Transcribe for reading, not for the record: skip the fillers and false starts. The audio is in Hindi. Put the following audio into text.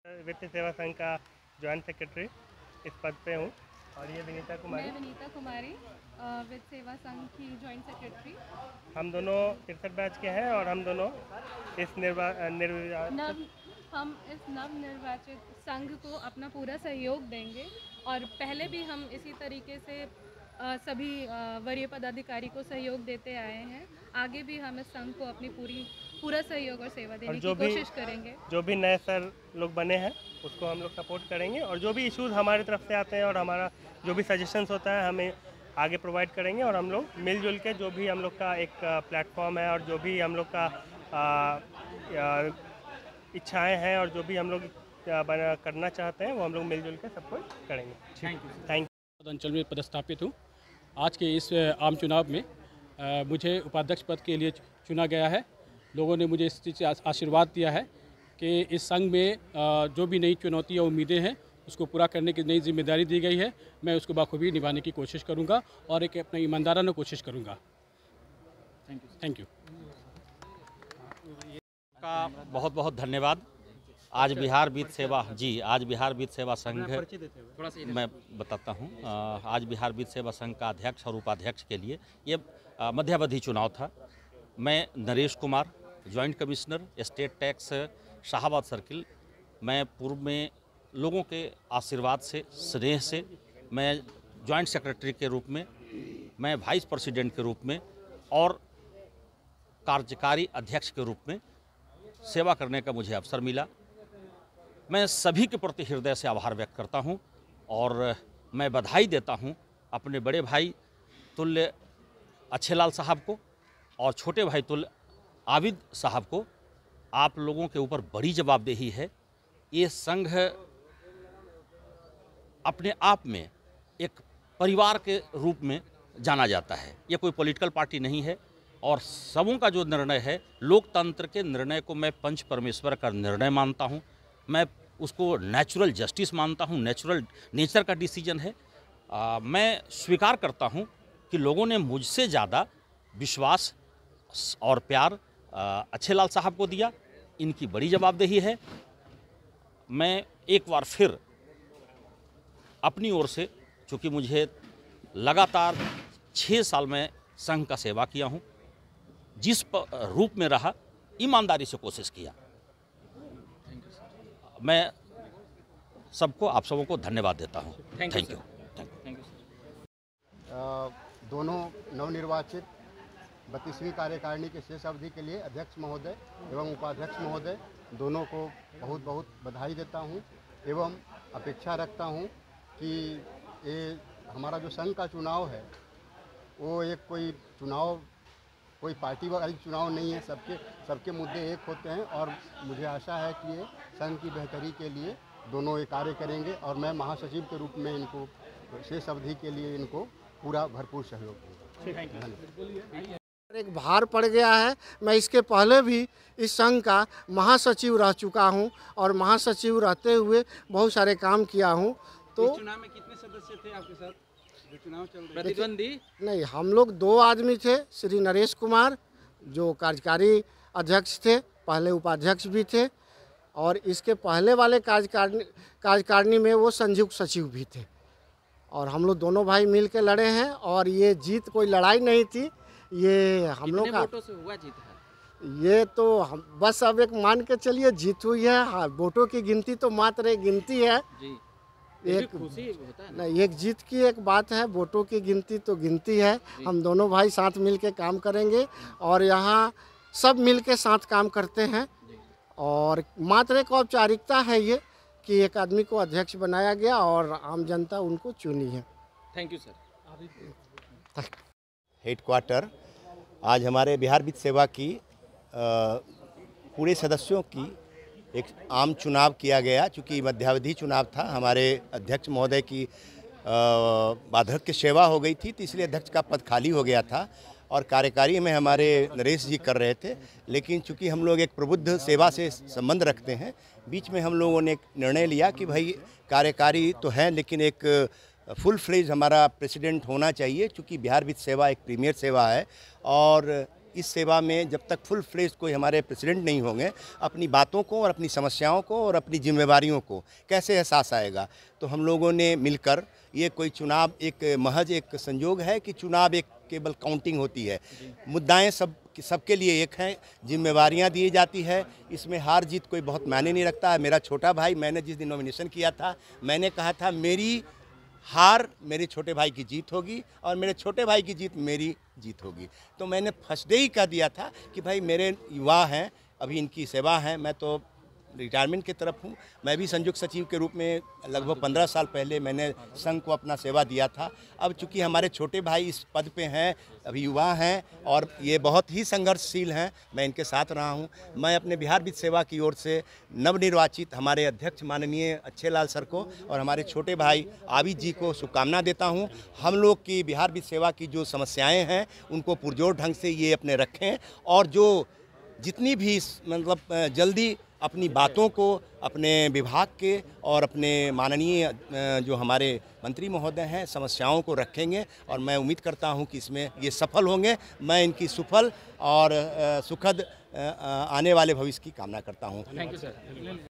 वित्त सेवा संघ का जॉइंट सेक्रेटरी इस पद पे हूँ। और ये विनीता कुमारी। मैं विनीता कुमारी, वित्त सेवा संघ की जॉइंट सेक्रेटरी। हम दोनों 63 बैच के हैं और हम दोनों इस हम इस नवनिर्वाचित संघ को अपना पूरा सहयोग देंगे और पहले भी हम इसी तरीके से सभी वरीय पदाधिकारी को सहयोग देते आए हैं। आगे भी हम इस संघ को अपनी पूरा सहयोग और सेवा देने की कोशिश करेंगे। जो भी नए सर लोग बने हैं उसको हम लोग सपोर्ट करेंगे और जो भी इश्यूज हमारी तरफ से आते हैं और हमारा जो भी सजेशंस होता है हमें आगे प्रोवाइड करेंगे। और हम लोग मिलजुल के जो भी हम लोग का एक प्लेटफॉर्म है और जो भी हम लोग का इच्छाएं हैं और जो भी हम लोग करना चाहते हैं वो हम लोग मिलजुल के सब कुछ करेंगे। Thank you. अंचल में पदस्थापित हूँ। आज के इस आम चुनाव में मुझे उपाध्यक्ष पद के लिए चुना गया है। लोगों ने मुझे इस चीज़ से आशीर्वाद दिया है कि इस संघ में जो भी नई चुनौतियाँ उम्मीदें हैं उसको पूरा करने की नई जिम्मेदारी दी गई है। मैं उसको बाखूबी निभाने की कोशिश करूँगा और एक अपना ईमानदाराना कोशिश करूँगा। थैंक यू का बहुत बहुत धन्यवाद। आज बिहार वित्त सेवा संघ मैं बताता हूँ। आज बिहार वित्त सेवा संघ का अध्यक्ष और उपाध्यक्ष के लिए ये मध्यावधि चुनाव था। मैं Naresh Kumar, joint commissioner state tax Shahabad circle, मैं पूर्व में लोगों के आशीर्वाद से, स्नेह से मैं जॉइंट सेक्रेटरी के रूप में, मैं वाइस प्रेसिडेंट के रूप में और कार्यकारी अध्यक्ष के रूप में सेवा करने का मुझे अवसर मिला। मैं सभी के प्रति हृदय से आभार व्यक्त करता हूं और मैं बधाई देता हूं अपने बड़े भाई तुल्य अच्छेलाल साहब को और छोटे भाई तुल्य आबिद साहब को। आप लोगों के ऊपर बड़ी जवाबदेही है। ये संघ अपने आप में एक परिवार के रूप में जाना जाता है। ये कोई पॉलिटिकल पार्टी नहीं है और सबों का जो निर्णय है, लोकतंत्र के निर्णय को मैं पंच परमेश्वर का निर्णय मानता हूँ। मैं उसको नेचुरल जस्टिस मानता हूँ, नेचर का डिसीजन है। मैं स्वीकार करता हूँ कि लोगों ने मुझसे ज़्यादा विश्वास और प्यार अच्छेलाल साहब को दिया। इनकी बड़ी जवाबदेही है। मैं एक बार फिर अपनी ओर से, चूँकि मुझे लगातार 6 साल में संघ का सेवा किया हूँ, जिस रूप में रहा ईमानदारी से कोशिश किया। मैं सबको, आप सबों को धन्यवाद देता हूँ। Thank you. दोनों नवनिर्वाचित 32वीं कार्यकारिणी के शेष अवधि के लिए अध्यक्ष महोदय एवं उपाध्यक्ष महोदय दोनों को बहुत बहुत बधाई देता हूँ एवं अपेक्षा रखता हूँ कि ये हमारा जो संघ का चुनाव है वो एक कोई पार्टी वाली चुनाव नहीं है। सबके मुद्दे एक होते हैं और मुझे आशा है कि ये संघ की बेहतरी के लिए दोनों ये कार्य करेंगे और मैं महासचिव के रूप में इनको शेष अवधि के लिए इनको पूरा भरपूर सहयोग दूँगा। एक भार पड़ गया है। मैं इसके पहले भी इस संघ का महासचिव रह चुका हूं और महासचिव रहते हुए बहुत सारे काम किया हूं। तो इस चुनाव में कितने सदस्य थे आपके साथ जो चुनाव चल रहा है? प्रतिद्वंदी नहीं, हम लोग 2 आदमी थे। श्री नरेश कुमार जो कार्यकारी अध्यक्ष थे, पहले उपाध्यक्ष भी थे और इसके पहले वाले कार्यकारिणी में वो संयुक्त सचिव भी थे और हम लोग दोनों भाई मिल के लड़े हैं और ये जीत कोई लड़ाई नहीं थी। ये हम लोग का वोटों से हुआ जीत है। ये तो हम बस अब एक मान के चलिए जीत हुई है। हाँ, वोटों की गिनती तो मात्र एक गिनती है जी। एक खुशी होता है नहीं, एक जीत की एक बात है, वोटों की गिनती तो गिनती है। हम दोनों भाई साथ मिल के काम करेंगे और यहाँ सब मिल के साथ काम करते हैं और मात्र एक औपचारिकता है ये कि एक आदमी को अध्यक्ष बनाया गया और आम जनता उनको चुनी है। Thank you sir. हेडक्वार्टर आज हमारे बिहार वित्त सेवा की पूरे सदस्यों की एक आम चुनाव किया गया। चूँकि मध्यावधि चुनाव था, हमारे अध्यक्ष महोदय की वार्धक्य सेवा हो गई थी तो इसलिए अध्यक्ष का पद खाली हो गया था और कार्यकारी में हमारे नरेश जी कर रहे थे। लेकिन चूँकि हम लोग एक प्रबुद्ध सेवा से संबंध रखते हैं, बीच में हम लोगों ने एक निर्णय लिया कि भाई कार्यकारी तो है लेकिन एक फुल फ्लेज हमारा प्रेसिडेंट होना चाहिए। चूँकि बिहार वित्त सेवा एक प्रीमियर सेवा है और इस सेवा में जब तक फुल फ्लेज कोई हमारे प्रेसिडेंट नहीं होंगे, अपनी बातों को और अपनी समस्याओं को और अपनी जिम्मेवारियों को कैसे एहसास आएगा। तो हम लोगों ने मिलकर, ये कोई चुनाव एक महज एक संयोग है कि चुनाव एक केवल काउंटिंग होती है, मुद्दाएं सबके लिए एक हैं, जिम्मेवारियां दी जाती है, इसमें हार जीत कोई बहुत मायने नहीं रखता है। मेरा छोटा भाई, मैंने जिस दिन नॉमिनेशन किया था, मैंने कहा था मेरी हार मेरे छोटे भाई की जीत होगी और मेरे छोटे भाई की जीत मेरी जीत होगी। तो मैंने फर्स्ट डे ही कह दिया था कि भाई मेरे युवा हैं, अभी इनकी सेवा है, मैं तो रिटायरमेंट की तरफ हूँ। मैं भी संयुक्त सचिव के रूप में लगभग 15 साल पहले मैंने संघ को अपना सेवा दिया था। अब चूँकि हमारे छोटे भाई इस पद पे हैं, अभी युवा हैं और ये बहुत ही संघर्षशील हैं, मैं इनके साथ रहा हूँ। मैं अपने बिहार वित्त सेवा की ओर से नवनिर्वाचित हमारे अध्यक्ष माननीय अच्छेलाल सर को और हमारे छोटे भाई आबिद जी को शुभकामना देता हूँ। हम लोग की बिहार वित्त सेवा की जो समस्याएँ हैं उनको पुरजोर ढंग से ये अपने रखें और जो जितनी भी मतलब जल्दी अपनी बातों को अपने विभाग के और अपने माननीय जो हमारे मंत्री महोदय हैं समस्याओं को रखेंगे और मैं उम्मीद करता हूं कि इसमें ये सफल होंगे। मैं इनकी सुफल और सुखद आने वाले भविष्य की कामना करता हूं। Thank you sir.